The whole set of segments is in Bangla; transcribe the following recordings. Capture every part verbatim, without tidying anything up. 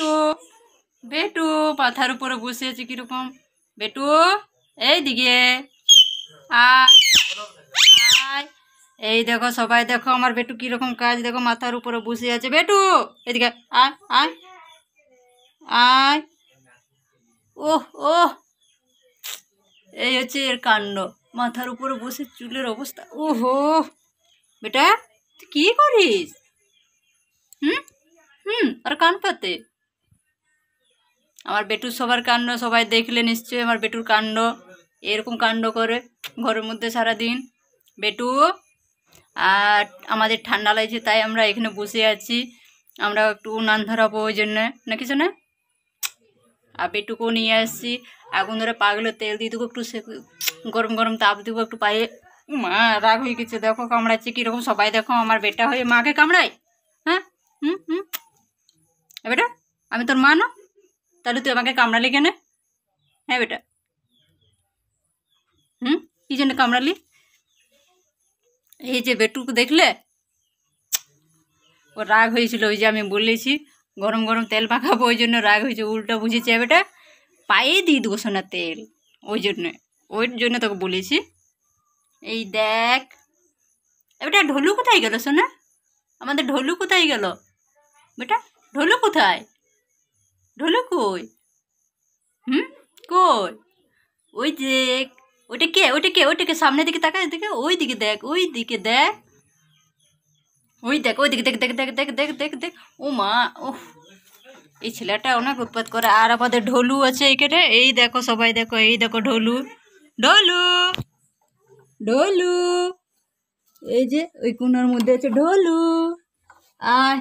বেটু বেটু মাথার উপরে বসে আছে কিরকম। বেটু এইদিকে আয় আয়। এই দেখো সবাই দেখো আমার বেটু কিরকম কাজ, দেখো মাথার উপরে বসে আছে। বেটু এদিকে আয় আয় আয়। ওহ ওহ, এই হচ্ছে এর কাণ্ড, মাথার উপরে বসে চুলের অবস্থা। ওহো বেটা তুই কি করিস? হুম হুম আর কান পাতে আমার বেটুর সবার কাণ্ড সবাই দেখলে নিশ্চয়ই আমার বেটুর কাণ্ড। এরকম কাণ্ড করে ঘরের মধ্যে সারাদিন বেটু। আর আমাদের ঠান্ডা লাগছে তাই আমরা এখানে বসে আছি, আমরা একটু উনান ধরাবো ওই জন্য নাকি শোনা। আর বেটুকেও নিয়ে আসছি, আগুন ধরে পাগলে তেল দিয়ে দেবো, একটু গরম গরম তাপ দেবো একটু পায়ে। মা রাগ হয়ে গেছে, দেখো কামড়াচ্ছে কীরকম সবাই, দেখো আমার বেটা হয়ে মাকে কামড়ায়। হ্যাঁ হুম হুম বেটা আমি তোর মা না, তাহলে তুই আমাকে কামড়ালি কেন? হ্যাঁ বেটা হুম কী জন্য কামড়ালি? এই যে বেটুকে দেখলে ও রাগ হয়েছিল, ওই যে আমি বলেছি গরম গরম তেল মাখাবো ওই জন্য রাগ হয়েছে, উল্টো বুঝেছে বেটা। পায়ে দিয়ে দেবো সোনা তেল, ওই জন্য ওই জন্য তোকে বলেছি। এই দেখ বেটা ঢোলু কোথায় গেল সোনা? আমাদের ঢোলু কোথায় গেল বেটা? ঢোলু কোথায়? ঢোলু কই? হুম কই? ওই দেখ ওইটা কে ওইটা কে ওইটাকে সামনের দিকে তাকায়, দিকে ওই দিকে দেখ, ওই দিকে দেখ, ওই দেখ ওই দিকে দেখ দেখ দেখ দেখ দেখ দেখ দেখ। ও মা ওহ, এই ছেলেটা অনেক উৎপাত করে। আর আমাদের ঢোলু আছে এইখানে, এই দেখো সবাই দেখো, এই দেখো ঢোলু ঢোলু ঢোলু, এই যে ওই কোনার মধ্যে আছে ঢোলু। আয়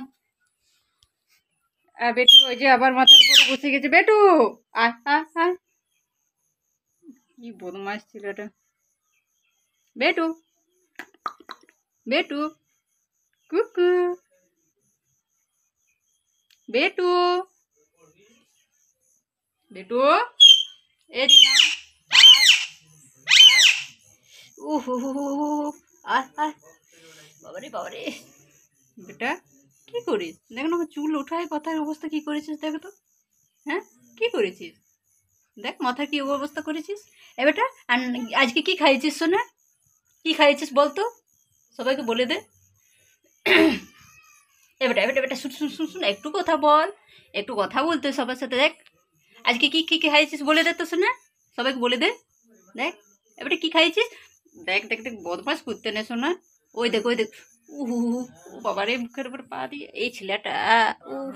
আর বেটু ওই যে আবার মাথার উপরে বসে গেছে। বেটু আয় আয় আয়, কি বদমাস ছেলেটা। বেটু বেটু কুকু বেটু বেটু এই যে নাও আয় আয়। উহ আয় আয়। বাবারে বাবারে বেটা কি করিস? দেখ না আমার চুল ওঠায় কথার অবস্থা কি করেছিস দেখো তো। হ্যাঁ কি করেছিস দেখ, মাথার কি অবস্থা করেছিস। এ বেটা আজকে কি খাইছিস শোনা? কি খাইছিস বলতো, সবাইকে বলে দে। এ বেটা বেটা বেটা শুন শুন শুন শুন একটু কথা বল, একটু কথা বলতে সবার সাথে। দেখ আজকে কি কি খাইছিস বলে দে তো শোনা, সবাইকে বলে দে। দেখ এবারে কি খাইছিস, দেখ দেখ দেখ বদমাস করতে নে শোনা। ওই দেখ ওই দেখ উহু বাবারে মুখের উপর পা দিয়ে এই ছেলেটা। উহ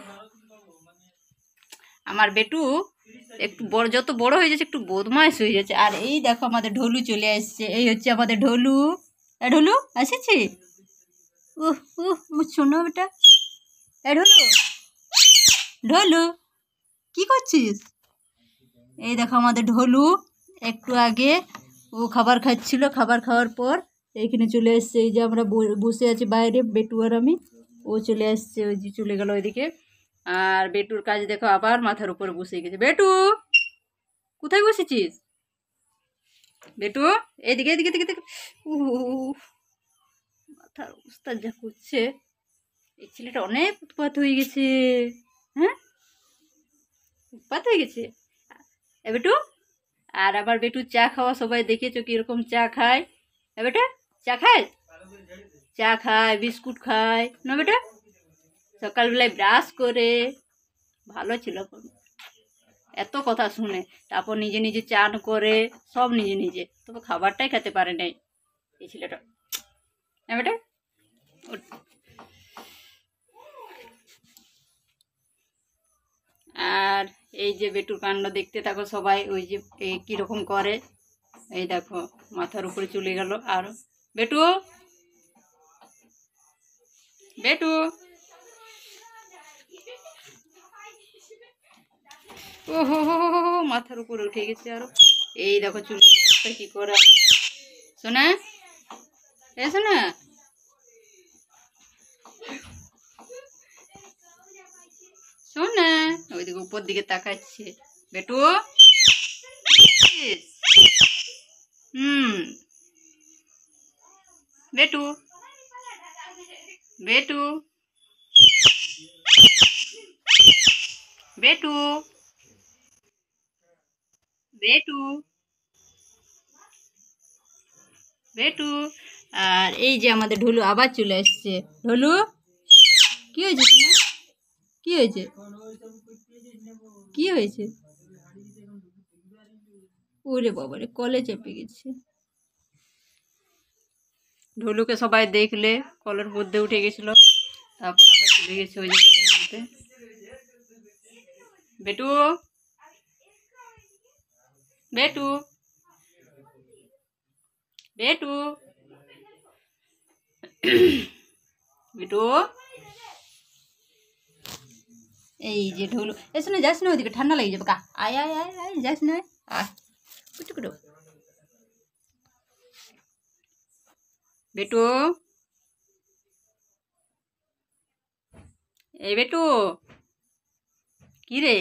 আমার বেটু একটু বড়, যত বড় হয়ে যাচ্ছে একটু বদমাইশ হয়ে যাচ্ছে। আর এই দেখো আমাদের ঢোলু চলে আসছে, এই হচ্ছে আমাদের ঢোলু। এ ঢোলু আসেছি। উহ উহ শোনো বেটা, এ ঢোলু ঢোলু কি করছিস? এই দেখো আমাদের ঢোলু একটু আগে ও খাবার খাচ্ছিল, খাবার খাওয়ার পর এইখানে চলে এসছে। এই যে আমরা বসে আছি বাইরে বেটু আর আমি, ও চলে আসছে, ওই যে চলে গেল ওইদিকে। আর বেটুর কাজ দেখো আবার মাথার উপরে বসে গেছে। বেটু কোথায় বসেছিস? বেটু এদিকে এদিকে এদিকে এদিকে। উহ মাথার অবস্থা যা করছে, এই ছেলেটা অনেক উৎপাত হয়ে গেছে। হ্যাঁ উৎপাত হয়ে গেছে এ বেটু। আর আবার বেটু চা খাওয়া সবাই দেখেছো কিরকম চা খায়। এ বেটা চা খায়, চা খায় বিস্কুট খায় না বেটা, সকালবেলায় ব্রাশ করে। ভালো ছিল এত কথা শুনে, তারপর নিজে নিজে চান করে সব নিজে নিজে, তবে খাবারটাই খেতে পারে নাই এই ছেলেটা। হ্যাঁ বেটা আর এই যে বেটুর কাণ্ড দেখতে থাকো সবাই, ওই যে কীরকম করে। এই দেখো মাথার উপরে চলে গেল। আর বেটু বেটু ও হো হো মাথার উপরে উঠে গেছে আরো। এই দেখো চুলের অবস্থা কি করে। শোনা এ শোনা শোনা, ওইদিকে উপর দিকে তাকাচ্ছে বেটু। হুম বেটু বেটু বেটু বেটু বেটু। আর এই যে আমাদের ঢোলু আবার চলে আসছে। ঢোলু কি হয়েছে তোমার? কি হয়েছে? কি হয়েছে? ওরে বাবারে, কলে চেপে গেছে। ঢোলুকে সবাই দেখলে কলের মধ্যে উঠে গেছিল, তারপর আবার চলে গেছে ওই যে কলের মধ্যে। বেটু বেটু বেটু বেটু। এই যে ঢোলু, এসে না, যাস না ওইদিকে, ঠান্ডা লেগে যাবে। কা আয় আয় আয় আয়, যাস না, আয় কুটু কুটু। বেটু এই বেটু, কি রে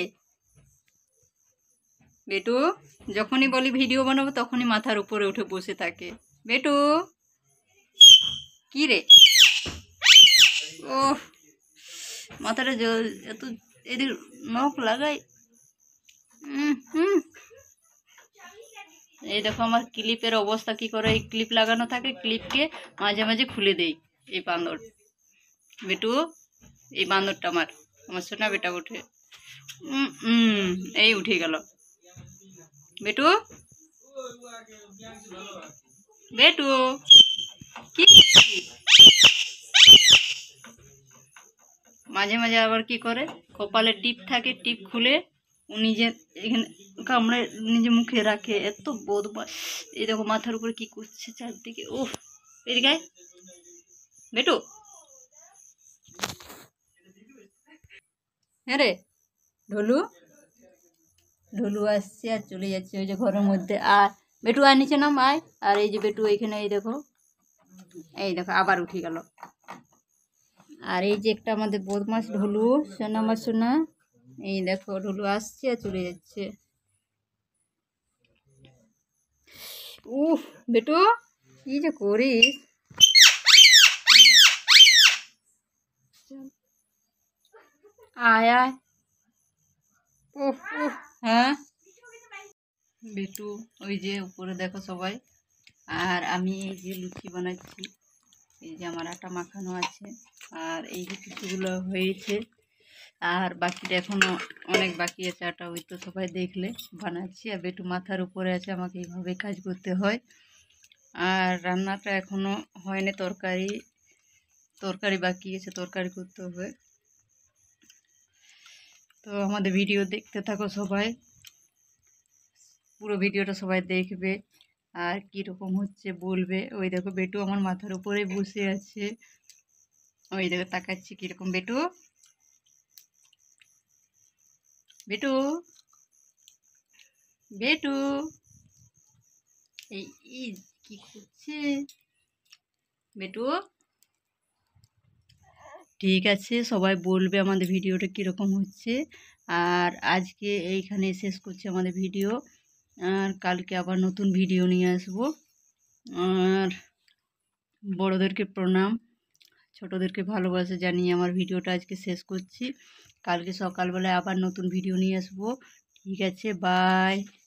বেটু? যখনই বলি ভিডিও বানাবো তখনই মাথার উপরে উঠে বসে থাকে। বেটু কি রে? ও মাথাটা জল এত, এদিক নখ লাগাই। হুম হুম। এই দেখো আমার ক্লিপের অবস্থা কি করে। এই ক্লিপ লাগানো থাকে, ক্লিপকে মাঝে মাঝে খুলে দেই। এই বান্দর বেটু, এই বান্দরটা আমার আমার সোনা বেটা উঠে। হুম হুম, এই উঠে গেল বেটু। বেটু কি মাঝে মাঝে আবার কি করে, কপালে টিপ থাকে, টিপ খুলে ও নিজের এখানে কামড়ে নিজে মুখে রাখে। এত বদমাস। এই দেখো মাথার উপরে কি করছে চারদিকে। ও এদিকে আয় বেটু। হ্যাঁ রে ঢোলু, ঢোলু আসছে আর চলে যাচ্ছে ওই যে ঘরের মধ্যে। আর বেটু আয় নিচে নাম আয়। আর এই যে বেটু এইখানে, এই দেখো, এই দেখো আবার উঠে গেল। আর এই যে একটা আমাদের বদমাস ঢোলু, সোনা আমার সোনা। এই দেখো ঢোলু আসছে আর চলে যাচ্ছে। উফ বেটু, কি যে করিস। আয় আয়। উফ উফ। হ্যাঁ বেটু, ওই যে উপরে দেখো সবাই। আর আমি এই যে লুচি বানাচ্ছি। এই যে আমার আটা মাখানো আছে, আর এই যে কিছুগুলো হয়েছে, আর বাকিটা এখনো অনেক বাকি আছে আটা। ওই তো সবাই দেখলে বানাচ্ছি। আর বেটু মাথার উপরে আছে, আমাকে এইভাবে কাজ করতে হয়। আর রান্নাটা এখনো হয়নি, তরকারি তরকারি বাকি আছে, তরকারি করতে হবে। তো আমাদের ভিডিও দেখতে থাকো সবাই, পুরো ভিডিওটা সবাই দেখবে আর কীরকম হচ্ছে বলবে। ওই দেখো বেটু আমার মাথার উপরে বসে আছে, ওই দেখো তাকাচ্ছি কীরকম। বেটু বেটু বেটু এই এই কি করছে বেটু? ঠিক আছে, সবাই বলবে আমাদের ভিডিওটা কীরকম হচ্ছে। আর আজকে এইখানে শেষ করছি আমাদের ভিডিও, আর কালকে আবার নতুন ভিডিও নিয়ে আসবো। আর বড়োদেরকে প্রণাম, ছোটোদেরকে ভালোবাসা জানিয়ে আমার ভিডিওটা আজকে শেষ করছি। কালকে সকালবেলায় আবার নতুন ভিডিও নিয়ে আসবো। ঠিক আছে, বাই।